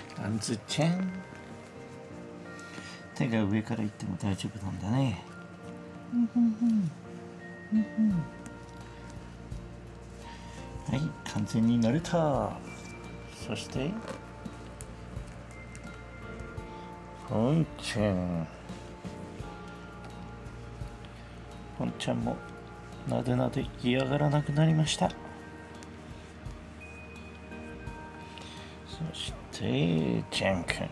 あんずちゃん、手が上から行っても大丈夫なんだね。はい、完全に慣れた。そしてポンちゃん、ポンちゃんもなでなで嫌がらなくなりました。そしてジャン君、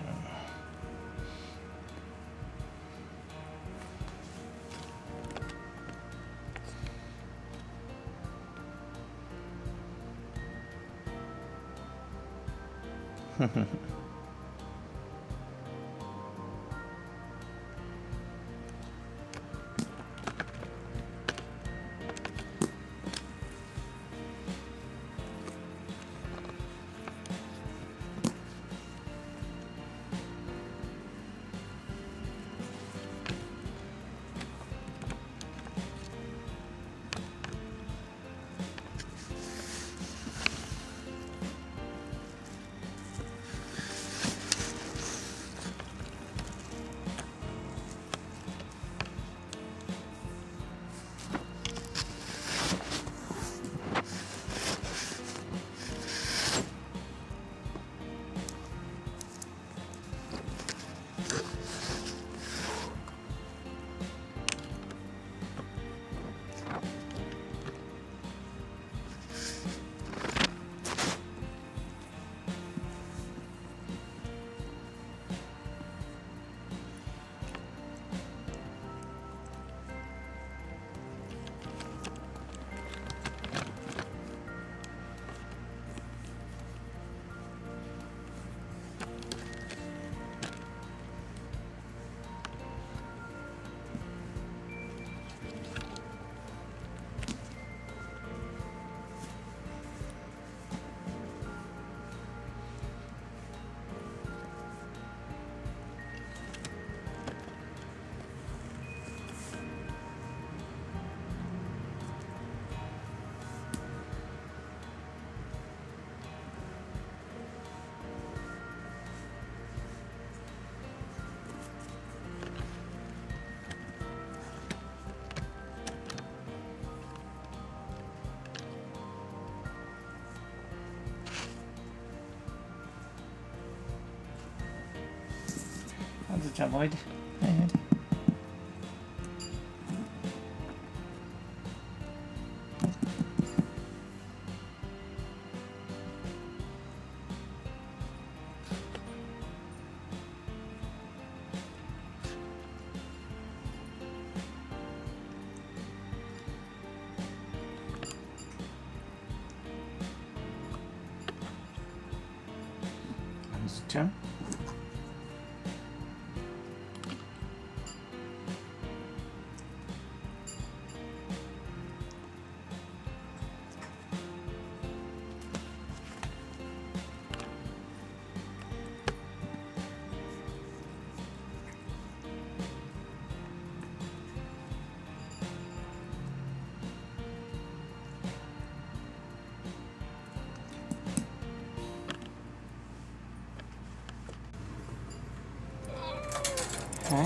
あんずちゃんもおいで。あんずちゃん、はい。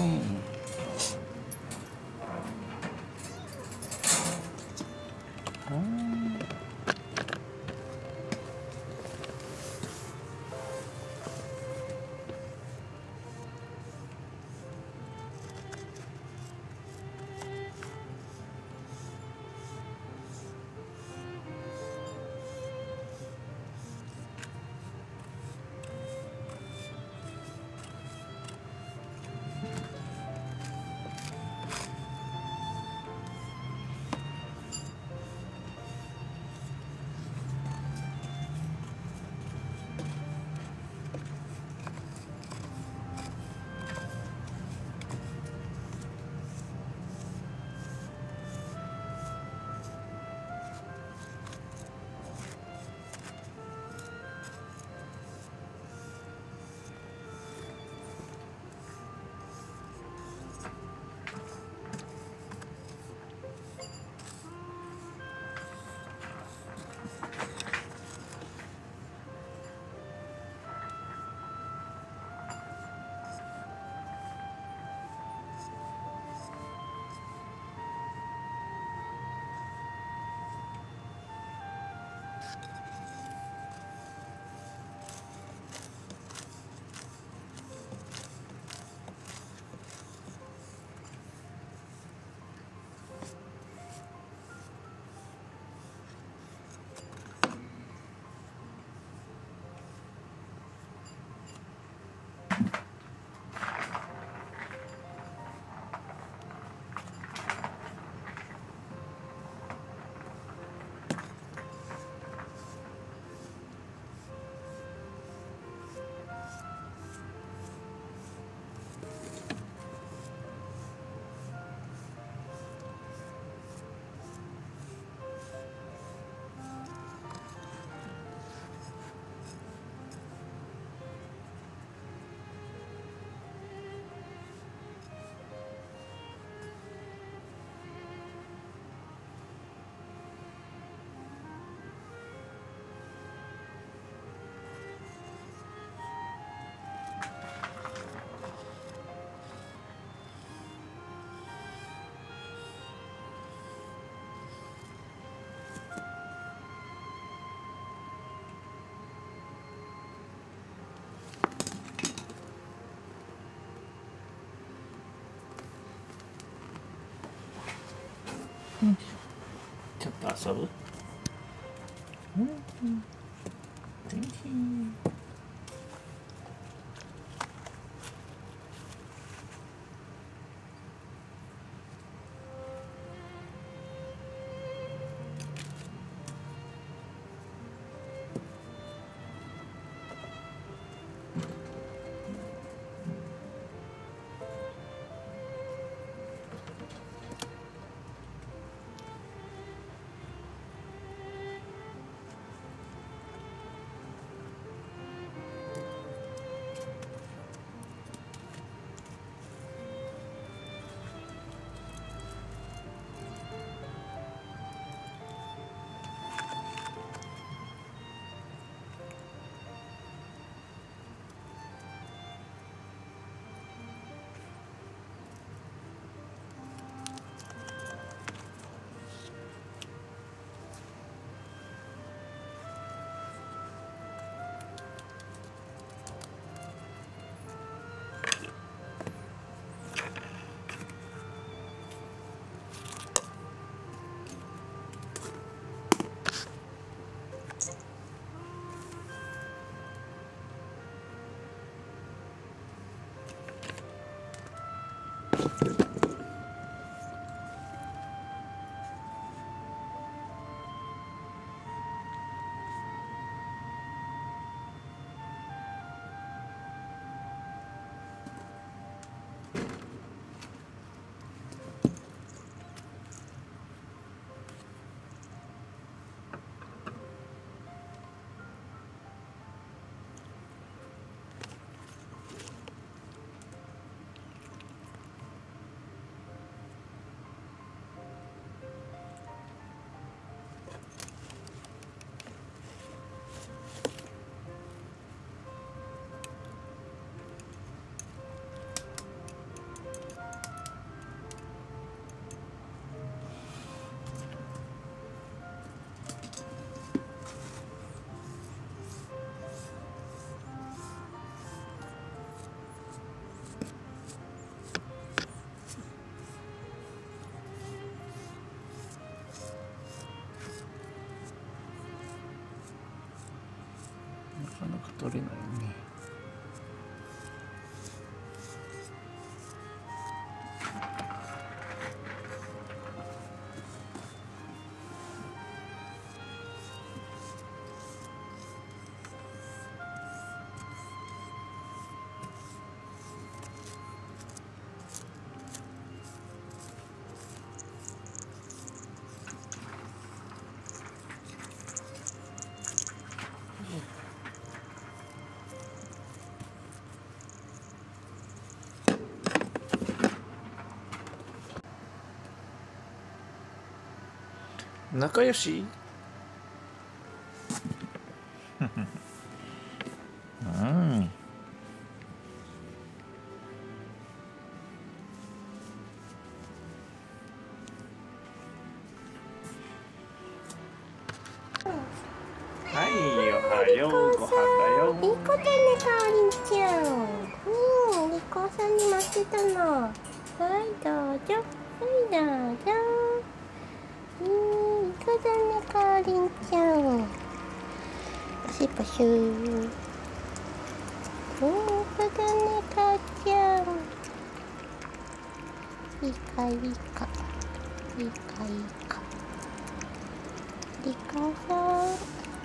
ちょっと遊ぶ？なかなか取れないね。仲良しうん。はい、おはよう、ご飯だよ。 いい子だね、かおりんちゃん。リコさんに待ってたの。はい、どうぞ。はい、どうぞ。いい子だね、かおりんちゃん。パシパシュー。いい子だね、かおちゃん。いいか、いいか。いいか、いいか。リコさん。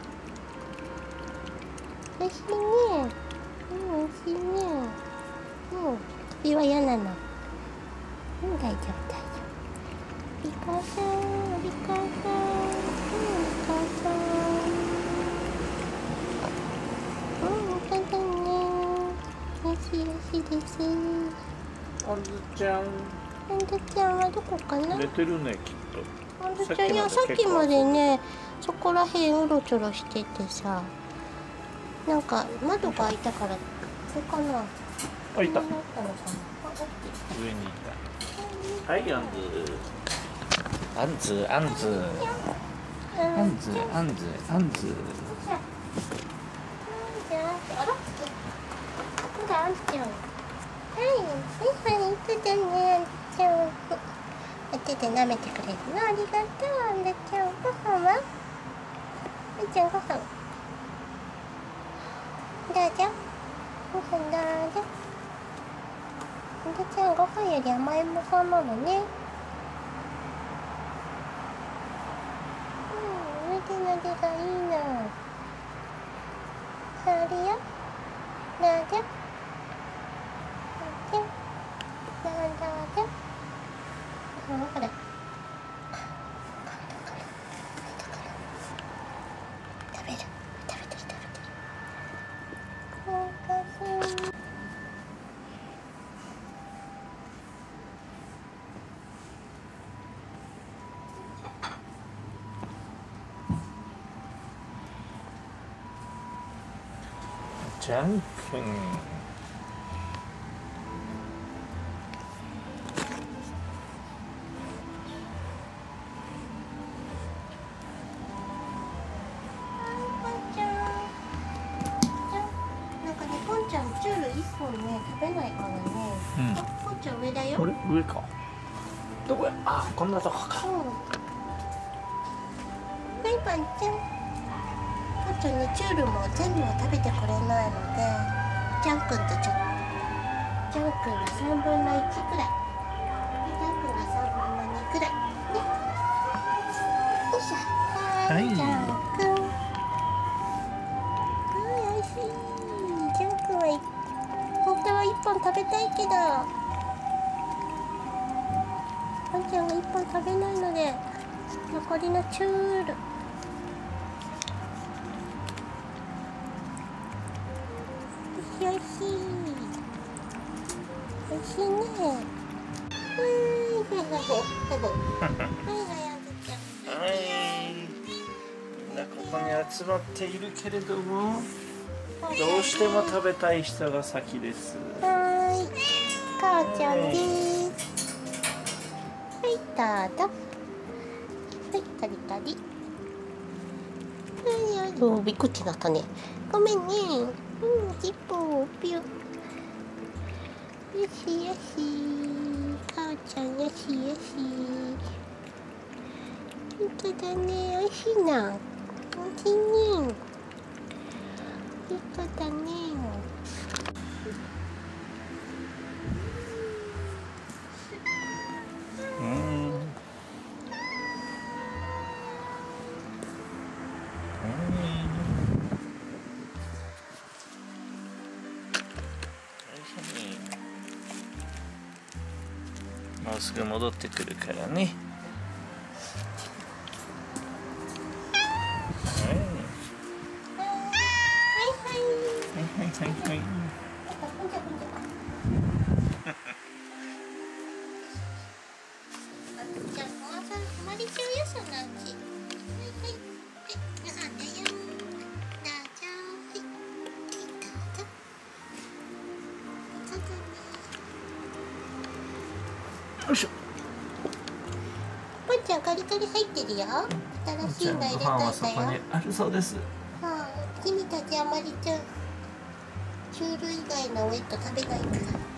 おいしいね。おいしいね。首は嫌なの。大丈夫、大丈夫。リカさん、リカさん、リカさん。そうだね。よしよしです。 あんずちゃん。 あんずちゃんはどこかな。 寝てるね、きっと。 あんずちゃん、いや、さっきまでね、そこらへんうろちょろしててさ。なんか窓が開いたから、ここかな。 あ、いた。上にいた。 はい、あんず。あんず、あんず。あんず、あんず、あんず。 あら。ほら、あんちゃん。はい、はい、はい、いただね、あんちゃん。あ手で舐めてくれるの。ありがとう。あんだちゃん、ご飯は？あんちゃん、ご飯。どうぞ。ご飯どうぞ。あんだちゃん、ご飯より甘いものなのね。のでのでがいいの。それよ。どうぞ。どうぞ。どうぞ。ほら。食べる。食べてる。おかしい。 ジャン君。 チュール1本ね、食べないからね。ポンちゃん上だよ。 これ上か。どこや。あ、こんなとこか。 はい、パンちゃん。ポンちゃんね、チュールも全部は食べてくれないので、ジャン君とジャン君が3分の1くらい。ジャン君が3分の2くらい。ね。よいしょ。はい、ジャン君。はい、おいしい。ジャン君は本当は1本食べたいけど、ワンちゃんが1本食べないので、残りのチュール。おいしい。おいしいね。 はい。みんなここに集まっているけれども、どうしても食べたい人が先です。 はい、母ちゃんです。はい、どうぞ。はい、カリカリ。はい、びっくりなったね。ごめんね。尻尾ピュ。よしよし。母ちゃんよしよし。本当だね、おいしいな。おいしいね。本当だね。 もうすぐ戻ってくるからね。はい。 じゃあ、もうさ、止まりちゃうよ、そのうち。はい。ご飯だよ。どうぞ。はい。どうぞ。そうだね。 よいしょ。 ポンちゃんカリカリ入ってるよ。新しいの入れたんだよ。 ご飯はそこにあるそうです。 君たちあまりチュール以外のウェット食べないから。